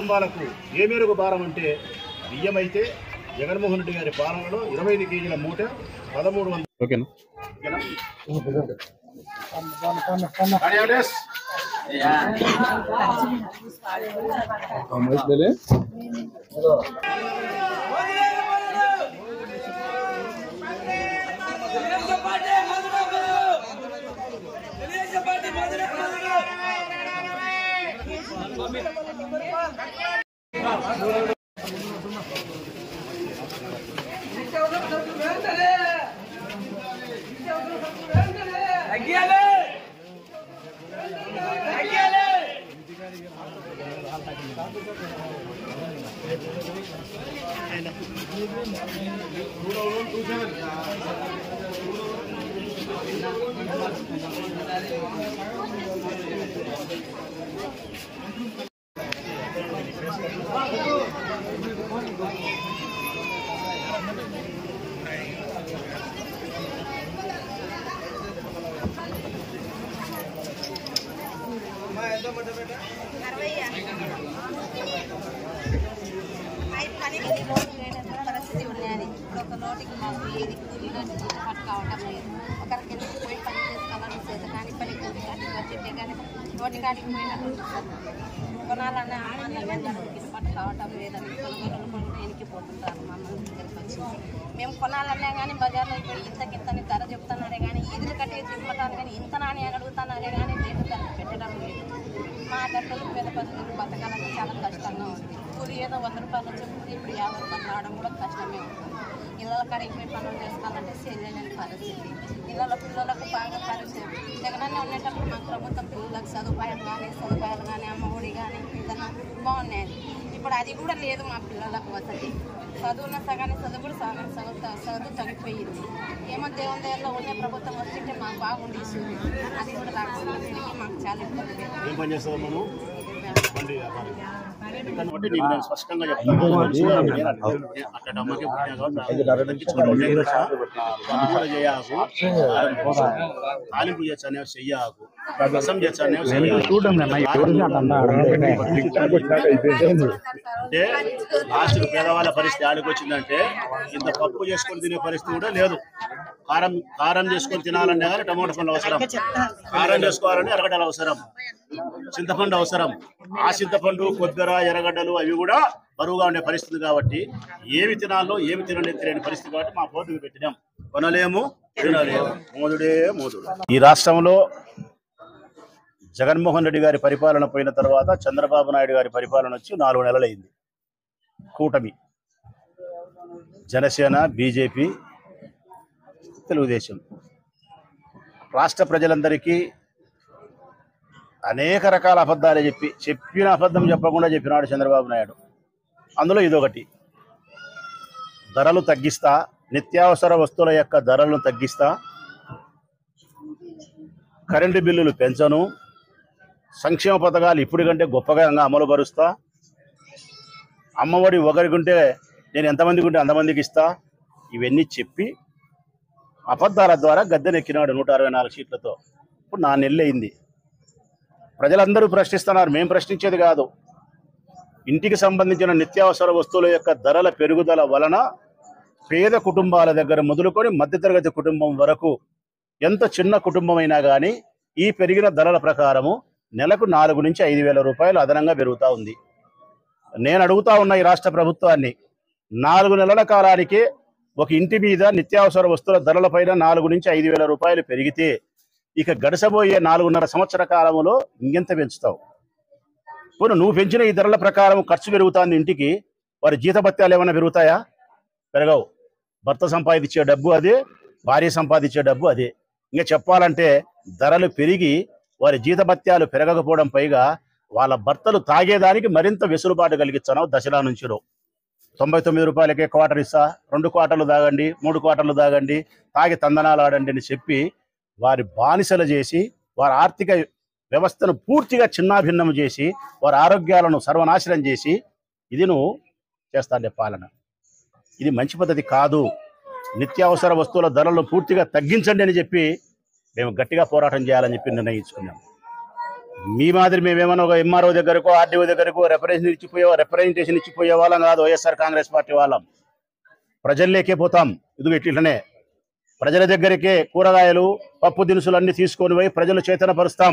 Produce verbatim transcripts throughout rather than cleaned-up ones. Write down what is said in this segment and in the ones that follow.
కుటుంబాలకు ఏ మేరకు భారం అంటే బియ్యం అయితే జగన్మోహన్ రెడ్డి గారి పాలనలో ఇరవై ఐదు కేజీల మూట పదమూడు వందలు పరిస్థితి ఉన్నది. ఇప్పుడు ఒక నోటికి మాకు ఏది కూలీలో గిట్టుబాటు కావటం లేదు. ఒకరికి ఎందుకు పోయి పని చేసుకోవాలని చేత కానీ పని కూలి కాటికి వచ్చింటే కానీ నోటి కాటికి పోయినట్టు కొనాలన్నా గిట్టుబాటు కావటం లేదని కొనుగోలు కొనుగోలు ఎనికిపోతుంటారు మమ్మల్ని దగ్గరికి వచ్చి. మేము కొనాలన్నా కానీ బజార్లో పోయి ఇంతకింతని ధర చెప్తున్నారే కానీ ఎదురు కట్టి చెప్పటాను కానీ ఇంత నాని అని అడుగుతున్నారే కానీ రేటు ధర పెట్టడం లేదు. మా గట్టలు పేద పద్ధతులు బతకాలంటే చాలా కష్టంగా ఉంది. కూలి ఏదో వంద రూపాయలు వచ్చే కూలి ఇప్పుడు యాభై రూపాయలు రావడం కూడా కష్టమే ఉంటుంది. ఇళ్ళ కాడికి పోయి పనులు చేసుకోవాలంటే చేయలేని పరిస్థితి. ఇళ్ళ పిల్లలకు బాగా పరిస్థితి. జగనన్న ఉండేటప్పుడు మాకు ప్రభుత్వం పిల్లలకు సదుపాయాలు కానీ సదుపాయాలు కానీ అమ్మ ఒడి కానీ ఏదైనా బాగున్నాయి. ఇప్పుడు అది కూడా లేదు మా పిల్లలకు వసతి. చదువున్న సగాన్ని చదువు సగాన్ని చదువు చదువు తగ్గిపోయింది. ఏమో దేవుని దగ్గరలో ఉండే ప్రభుత్వం వచ్చింటే మాకు బాగుండేసి అది కూడా రాకపోతే మాకు చాలా ఇబ్బంది. కాబట్టి నీకు నేను స్పష్టంగా చెప్తాను. అక్కడ అమ్మకి తాలింపు చేస్తానే చెయ్యాకు, రసం చేస్తానే అంటే లాస్ట్ పేదవాళ్ళ పరిస్థితి ఆడికి వచ్చిందంటే ఇంత పప్పు చేసుకొని తినే పరిస్థితి కూడా లేదు. కారం కారం చేసుకొని తినాలంటే కానీ టమాటా పండు అవసరం, కారం చేసుకోవాలంటే ఎరగడ్డలు అవసరం, చింతపండు అవసరం. ఆ చింతపండు కొద్దిర ఎర్రగడ్డలు అవి కూడా బరువుగా ఉండే పరిస్థితి కాబట్టి ఏమి తినాలో ఏమి తినలే తెలియని పరిస్థితి కాబట్టి మా పోటీకి పెట్టినాం. కొనలేము తినలేము, మోదుడే మోదుడు. ఈ రాష్ట్రంలో జగన్మోహన్ రెడ్డి గారి పరిపాలన పోయిన తర్వాత చంద్రబాబు నాయుడు గారి పరిపాలన వచ్చి నాలుగు నెలలైంది. కూటమి జనసేన, బీజేపీ, తెలుగుదేశం రాష్ట్ర ప్రజలందరికీ అనేక రకాల అబద్ధాలు చెప్పి చెప్పిన అబద్ధం చెప్పకుండా చెప్పినాడు చంద్రబాబు నాయుడు. అందులో ఇదొకటి. ధరలు తగ్గిస్తా, నిత్యావసర వస్తువుల యొక్క ధరలను తగ్గిస్తా, కరెంటు బిల్లులు పెంచను, సంక్షేమ పథకాలు ఇప్పుడు కంటే గొప్పగా అమలు పరుస్తా, అమ్మఒడి ఒకరికుంటే నేను ఎంతమందికి ఉంటే అంతమందికి ఇస్తా, ఇవన్నీ చెప్పి అబద్ధాల ద్వారా గద్దెనెక్కినాడు నూట అరవై నాలుగు సీట్లతో. ఇప్పుడు నా నెల్లయింది. ప్రజలందరూ ప్రశ్నిస్తున్నారు, మేము ప్రశ్నించేది కాదు. ఇంటికి సంబంధించిన నిత్యావసర వస్తువుల యొక్క ధరల పెరుగుదల వలన పేద కుటుంబాల దగ్గర మొదలుకొని మధ్యతరగతి కుటుంబం వరకు ఎంత చిన్న కుటుంబమైనా కానీ ఈ పెరిగిన ధరల ప్రకారము నెలకు నాలుగు నుంచి ఐదు వేల రూపాయలు అదనంగా పెరుగుతూ ఉంది. నేను అడుగుతా ఉన్న ఈ రాష్ట్ర ప్రభుత్వాన్ని, నాలుగు నెలల కాలానికి ఒక ఇంటి మీద నిత్యావసర వస్తువుల ధరల పైన నాలుగు నుంచి ఐదు వేల రూపాయలు పెరిగితే ఇక గడసబోయే నాలుగున్నర సంవత్సర కాలంలో ఇంకెంత పెంచుతావు? పోను నువ్వు పెంచిన ఈ ధరల ప్రకారం ఖర్చు పెరుగుతుంది ఇంటికి, వారి జీతభత్యాలు ఏమైనా పెరుగుతాయా? పెరగవు. భర్త సంపాదించే డబ్బు అదే, భార్య సంపాదించే డబ్బు అదే. ఇంకా చెప్పాలంటే ధరలు పెరిగి వారి జీతభత్యాలు పెరగకపోవడం పైగా వాళ్ళ భర్తలు తాగేదానికి మరింత వెసులుబాటు కలిగించాను. దశలా నుంచిలో తొంభై తొమ్మిది రూపాయలకే క్వార్టర్ ఇస్తా, రెండు క్వార్టర్లు తాగండి, మూడు క్వార్టర్లు తాగండి, తాగి తందనాలు ఆడండి అని చెప్పి వారి బానిసలు చేసి వారి ఆర్థిక వ్యవస్థను పూర్తిగా చిన్నాభిన్నం చేసి వారి ఆరోగ్యాలను సర్వనాశనం చేసి ఇది నువ్వు చేస్తాండే పాలన. ఇది మంచి పద్ధతి కాదు. నిత్యావసర వస్తువుల ధరలను పూర్తిగా తగ్గించండి అని చెప్పి మేము గట్టిగా పోరాటం చేయాలని చెప్పి నిర్ణయించుకున్నాం. మీ మాదిరి మేమేమన్నా ఒక ఎంఆర్ఓ దగ్గరకో ఆర్డీఓ దగ్గరకో రిప్రజెంటేషన్ ఇచ్చిపోయే రిప్రజెంటేషన్ ఇచ్చిపోయే వాళ్ళం కాదు. వైఎస్ఆర్ కాంగ్రెస్ పార్టీ వాళ్ళం ప్రజల్లోకే పోతాం. ఇది ఇట్లనే ప్రజల దగ్గరికే కూరగాయలు పప్పు దినుసులు అన్ని తీసుకొని పోయి ప్రజలు చైతన్యపరుస్తాం.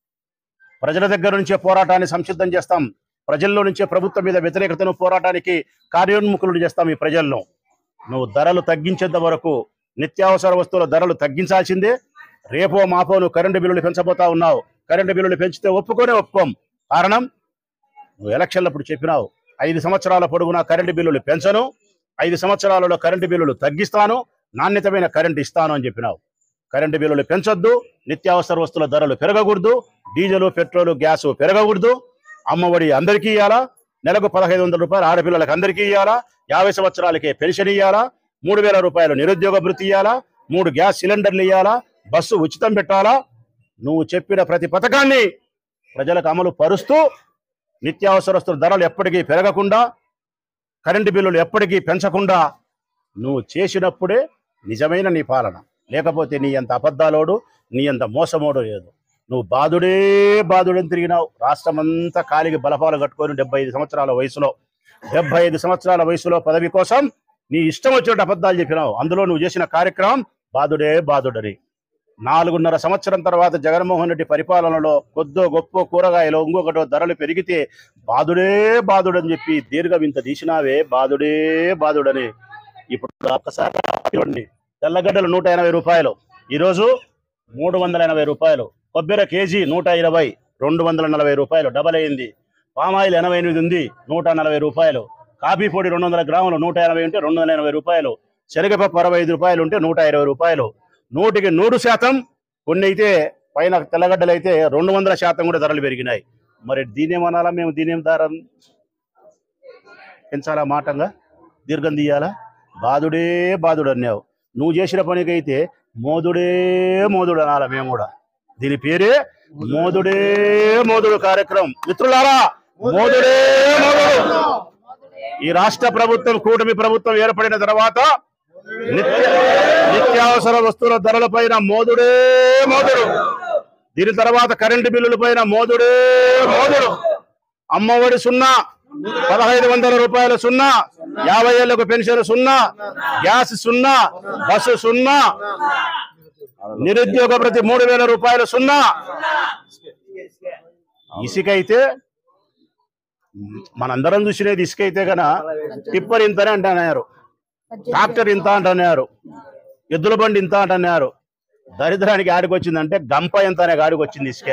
ప్రజల దగ్గర నుంచే పోరాటాన్ని సంసిద్ధం చేస్తాం. ప్రజల్లో నుంచే ప్రభుత్వం మీద వ్యతిరేకతను పోరాటానికి కార్యోన్ముఖులను చేస్తాం. ఈ ప్రజలను నువ్వు ధరలు తగ్గించేంత వరకు నిత్యావసర వస్తువుల ధరలు తగ్గించాల్సిందే. రేపో మాపో నువ్వు కరెంటు బిల్లులు పెంచబోతా ఉన్నావు. కరెంటు బిల్లులు పెంచితే ఒప్పుకొనే ఒప్పుకోం. కారణం నువ్వు ఎలక్షన్లప్పుడు చెప్పినావు ఐదు సంవత్సరాల పొడుగునా కరెంటు బిల్లులు పెంచను, ఐదు సంవత్సరాలలో కరెంటు బిల్లులు తగ్గిస్తాను, నాణ్యతమైన కరెంటు ఇస్తాను అని చెప్పినావు. కరెంటు బిల్లులు పెంచొద్దు, నిత్యావసర వస్తువుల ధరలు పెరగకూడదు, డీజిల్ పెట్రోల్ గ్యాస్ పెరగకూడదు, అమ్మఒడి అందరికీ ఇవ్వాలా, నెలకు పదహైదు వందల రూపాయలు ఆడపిల్లలకు అందరికీ ఇవ్వాలా, యాభై సంవత్సరాలకే పెన్షన్ ఇవ్వాలా, మూడు వేల రూపాయలు నిరుద్యోగ భృతి ఇవ్వాలా, మూడు గ్యాస్ సిలిండర్లు ఇవ్వాలా, బస్సు ఉచితం పెట్టాలా. నువ్వు చెప్పిన ప్రతి పథకాన్ని ప్రజలకు అమలు పరుస్తూ నిత్యావసర వస్తువుల ధరలు ఎప్పటికీ పెరగకుండా, కరెంటు బిల్లులు ఎప్పటికీ పెంచకుండా నువ్వు చేసినప్పుడే నిజమైన నీ పాలన. లేకపోతే నీ అంత అబద్ధాలోడు, నీ అంత మోసమోడు లేదు. నువ్వు బాధుడే బాధుడని తిరిగినావు. రాష్ట్రం అంతా కాలికి బలపాలు కట్టుకొని డెబ్బై ఐదు సంవత్సరాల వయసులో డెబ్బై ఐదు సంవత్సరాల వయసులో పదవి కోసం నీ ఇష్టం వచ్చినట్టు అబద్ధాలు చెప్పినావు. అందులో నువ్వు చేసిన కార్యక్రమం బాధుడే బాధుడని. నాలుగున్నర సంవత్సరం తర్వాత జగన్మోహన్ రెడ్డి పరిపాలనలో కొద్దో గొప్ప కూరగాయలు ఇంకొకటో ధరలు పెరిగితే బాధుడే బాధుడని చెప్పి దీర్ఘం ఇంత తీసినావే బాధుడే బాధుడని. ఇప్పుడు ఒక్కసారి తెల్లగడ్డలు నూట ఎనభై రూపాయలు, ఈరోజు మూడు వందల ఎనభై రూపాయలు. కొబ్బరి కేజీ నూట ఇరవై, రెండు వందల నలభై రూపాయలు డబల్ అయింది. పామాయిల్ ఎనభై ఎనిమిది ఉంది, నూట నలభై రూపాయలు. కాఫీ పొడి రెండు వందల గ్రాములు నూట ఎనభై ఉంటే రెండు వందల ఎనభై రూపాయలు. శనగపప్పు అరవై ఐదు రూపాయలు ఉంటే నూట ఇరవై రూపాయలు. నూటికి నూరు శాతం కొన్ని అయితే పైన తెల్లగడ్డలు అయితే రెండు వందల శాతం కూడా ధరలు పెరిగినాయి. మరి దీనేమనాలా మేము? దీనేం ధర పెంచాలా? మాటంగా దీర్ఘం తీయాలా? బాధుడే బాధుడు అన్నావు. నువ్వు చేసిన పనికి అయితే మోదుడే మోదుడు అనాలా మేము కూడా. దీని పేరే మోదుడే మోదుడు కార్యక్రమం. మిత్రులారా, మోదుడే మోదుడు. ఈ రాష్ట్ర ప్రభుత్వం కూటమి ప్రభుత్వం ఏర్పడిన తర్వాత నిత్య నిత్యావసర వస్తువుల ధరల పైన మోదుడే మోదుడు. దీని తర్వాత కరెంటు బిల్లుల పైన మోదుడే మోదుడు. అమ్మఒడి సున్నా, పదహైదు వందల రూపాయలు సున్నా, యాభై ఏళ్లకు పెన్షన్ సున్నా, గ్యాస్ సున్నా, బస్సు సున్నా, నిరుద్యోగ ప్రతి మూడు వేల రూపాయలు సున్నా. ఇసుక అయితే మనందరం చూసినది ఇసుక అయితే కన్నా టిప్పర్ ఇంతనే అంటున్నారు, ట్రాక్టర్ ఇంత అంటున్నారు, ఎద్దుల బండి ఇంత అంటున్నారు. దరిద్రానికి ఆడికి వచ్చిందంటే గంప ఎంత అనే గాడికి వచ్చింది. ఇసుక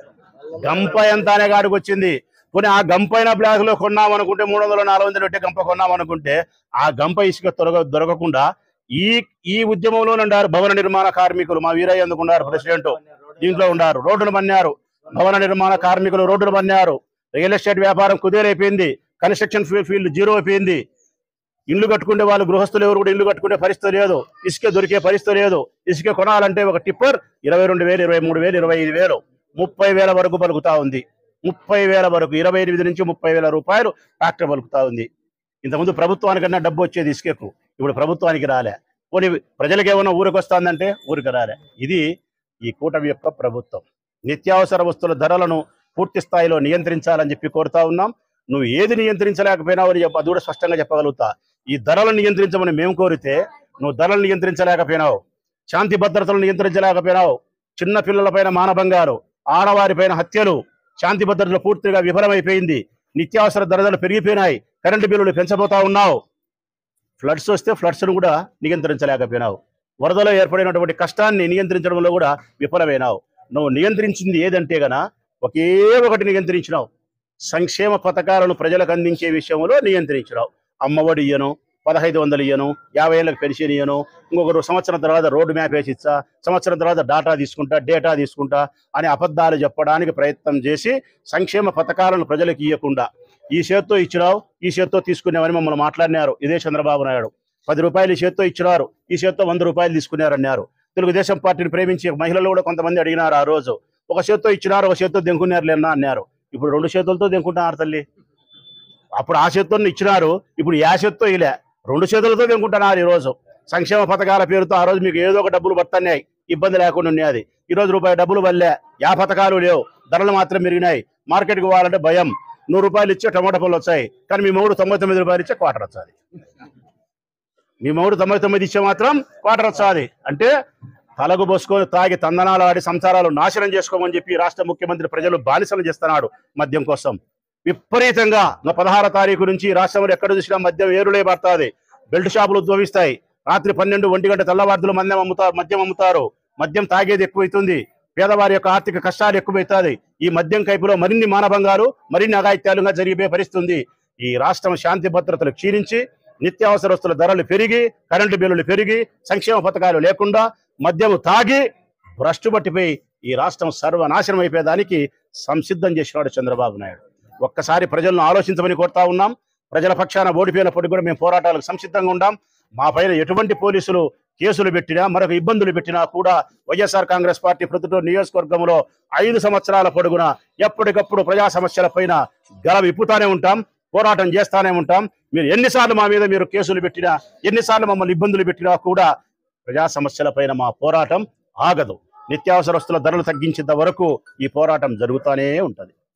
గంప ఎంత అనే గాడికి వచ్చింది. పోనీ ఆ గంపైన బ్లాక్ లో కొన్నామనుకుంటే మూడు వందలు నాలుగు వందలు పెట్టే గంప కొన్నామనుకుంటే ఆ గంప ఇసుక దొరక దొరకకుండా ఈ ఈ ఉద్యమంలో ఉండారు భవన నిర్మాణ కార్మికులు. మా వీరయ్య ఎందుకున్నారు ప్రెసిడెంట్, దీంట్లో ఉండారు. రోడ్డును మన్నారు, భవన నిర్మాణ కార్మికులు రోడ్డును మన్నారు. రియల్ ఎస్టేట్ వ్యాపారం కుదేరైపోయింది, కన్స్ట్రక్షన్ ఫీల్డ్ జీరో అయిపోయింది. ఇల్లు కట్టుకుంటే వాళ్ళు గృహస్థులు ఎవరు కూడా ఇల్లు కట్టుకునే పరిస్థితి లేదు, ఇసుక దొరికే పరిస్థితి లేదు. ఇసుక కొనాలంటే ఒక టిప్పర్ ఇరవై రెండు వేలు ఇరవై మూడు వేలు ఇరవై ఐదు వేలు ముప్పై వేల వరకు పలుకుతా ఉంది. ముప్పై వేల వరకు ఇరవై ఎనిమిది నుంచి ముప్పై వేల రూపాయలు ట్రాక్టర్ పలుకుతా ఉంది. ఇంతకుముందు ప్రభుత్వానికన్నా డబ్బు వచ్చేది ఇసుకకు, ఇప్పుడు ప్రభుత్వానికి రాలే. పోనీ ప్రజలకు ఏమన్నా ఊరికి వస్తుందంటే ఊరికి రాలే. ఇది ఈ కూటమి యొక్క ప్రభుత్వం. నిత్యావసర వస్తువుల ధరలను పూర్తి స్థాయిలో నియంత్రించాలని చెప్పి కోరుతా ఉన్నాం. నువ్వు ఏది నియంత్రించలేకపోయినావు అని చెప్పి అది కూడా స్పష్టంగా చెప్పగలుగుతా. ఈ ధరలను నియంత్రించమని మేము కోరితే నువ్వు ధరలను నియంత్రించలేకపోయినావు, శాంతి భద్రతలను నియంత్రించలేకపోయినావు. చిన్న పిల్లలపైన మానభంగాలు, ఆడవారిపైన హత్యలు, శాంతి భద్రతలు పూర్తిగా విఫలమైపోయింది. నిత్యావసర ధరలు పెరిగిపోయినాయి, కరెంటు బిల్లులు పెంచబోతా ఉన్నావు. ఫ్లడ్స్ వస్తే ఫ్లడ్స్ను కూడా నియంత్రించలేకపోయినావు. వరదలో ఏర్పడినటువంటి కష్టాన్ని నియంత్రించడంలో కూడా విఫలమైనావు. నువ్వు నియంత్రించింది ఏదంటే గన ఒకే ఒకటి నియంత్రించినావు, సంక్షేమ పథకాలను ప్రజలకు అందించే విషయంలో నియంత్రించినావు. అమ్మఒడి ఇయ్యను, పదహైదు వందలు ఇయ్యను, యాభై ఏళ్ళకి పెన్షన్ ఇయ్యను, ఇంకొక సంవత్సరం తర్వాత రోడ్డు మ్యాప్ వేసి ఇచ్చా, సంవత్సరం తర్వాత డాటా తీసుకుంటా డేటా తీసుకుంటా అని అబద్ధాలు చెప్పడానికి ప్రయత్నం చేసి సంక్షేమ పథకాలను ప్రజలకు ఇవ్వకుండా ఈ చేత్తో ఇచ్చినావు, ఈ చేత్తో తీసుకునేవని మమ్మల్ని మాట్లాడినారు. ఇదే చంద్రబాబు నాయుడు పది రూపాయలు ఈ చేత్తో ఇచ్చినారు, ఈ చేత్తో వంద రూపాయలు తీసుకున్నారన్నారు. తెలుగుదేశం పార్టీని ప్రేమించే మహిళలు కూడా కొంతమంది అడిగినారు. ఆ రోజు ఒక చేత్తో ఇచ్చినారు, ఒక చేత్తో దెంకున్నారు లేనా అన్నారు. ఇప్పుడు రెండు చేతులతో దెంకుంటున్నారు తల్లి. అప్పుడు ఆ చేత్తో ఇచ్చినారు, ఇప్పుడు యా చేత్తో ఇలా రెండు చేతులతో దెంకుంటున్నారు. ఈరోజు సంక్షేమ పథకాల పేరుతో ఆ రోజు మీకు ఏదో ఒక డబ్బులు పడుతున్నాయి, ఇబ్బంది లేకుండా ఉన్నది. ఈ రోజు రూపాయి డబ్బులు వల్లే యా పథకాలు లేవు, ధరలు మాత్రం పెరిగినాయి. మార్కెట్కి పోవాలంటే భయం. నూరు రూపాయలు ఇచ్చే టమాటా పళ్ళు వచ్చాయి, కానీ మీ మూడు తొంభై తొమ్మిది రూపాయలు ఇచ్చే క్వార్టర్ వచ్చాది. మీ మూడు తొంభై తొమ్మిది ఇచ్చే మాత్రం క్వార్టర్ వచ్చాది. అంటే తలకు పోసుకొని తాగి తందనాలు ఆడి సంసారాలు నాశనం చేసుకోమని చెప్పి రాష్ట్ర ముఖ్యమంత్రి ప్రజలు బానిసలు చేస్తున్నాడు మద్యం కోసం. విపరీతంగా పదహారో తారీఖు నుంచి రాష్ట్రంలో ఎక్కడ చూసినా మద్యం ఏరులే పడుతుంది. బెల్ట్ షాపులు ఉద్భవిస్తాయి. రాత్రి పన్నెండు ఒంటి గంట తెల్లవారులు మద్యం అమ్ముతారు మద్యం అమ్ముతారు మద్యం తాగేది ఎక్కువైతుంది. పేదవారి యొక్క ఆర్థిక కష్టాలు ఎక్కువైతుంది. ఈ మద్యం కైపులో మరిన్ని మానభంగాలు, మరిన్ని అఘాయిత్యాలుగా జరిగే పరిస్థితుంది. ఈ రాష్ట్రం శాంతి భద్రతలు క్షీణించి నిత్యావసర వస్తువుల ధరలు పెరిగి, కరెంటు బిల్లులు పెరిగి, సంక్షేమ పథకాలు లేకుండా మద్యము తాగి భ్రష్టు పట్టిపోయి ఈ రాష్ట్రం సర్వనాశనం అయిపోయేదానికి సంసిద్ధం చేసినాడు చంద్రబాబు నాయుడు. ఒక్కసారి ప్రజలను ఆలోచించమని కోరుతా ఉన్నాం. ప్రజల పక్షాన ఓడిపోయినప్పటికీ కూడా మేము పోరాటాలకు సంసిద్ధంగా ఉన్నాం. మా పైన ఎటువంటి పోలీసులు కేసులు పెట్టినా, మరొక ఇబ్బందులు పెట్టినా కూడా వైఎస్ఆర్ కాంగ్రెస్ పార్టీ ప్రొద్దుటూరు నియోజకవర్గంలో ఐదు సంవత్సరాల పొడుగున ఎప్పటికప్పుడు ప్రజా సమస్యల పైన గల విప్పుతానే ఉంటాం, పోరాటం చేస్తానే ఉంటాం. మీరు ఎన్నిసార్లు మా మీద మీరు కేసులు పెట్టినా, ఎన్నిసార్లు మమ్మల్ని ఇబ్బందులు పెట్టినా కూడా ప్రజా సమస్యల పైన మా పోరాటం ఆగదు. నిత్యావసర వస్తువుల ధరలు తగ్గించేంత వరకు ఈ పోరాటం జరుగుతూనే ఉంటుంది.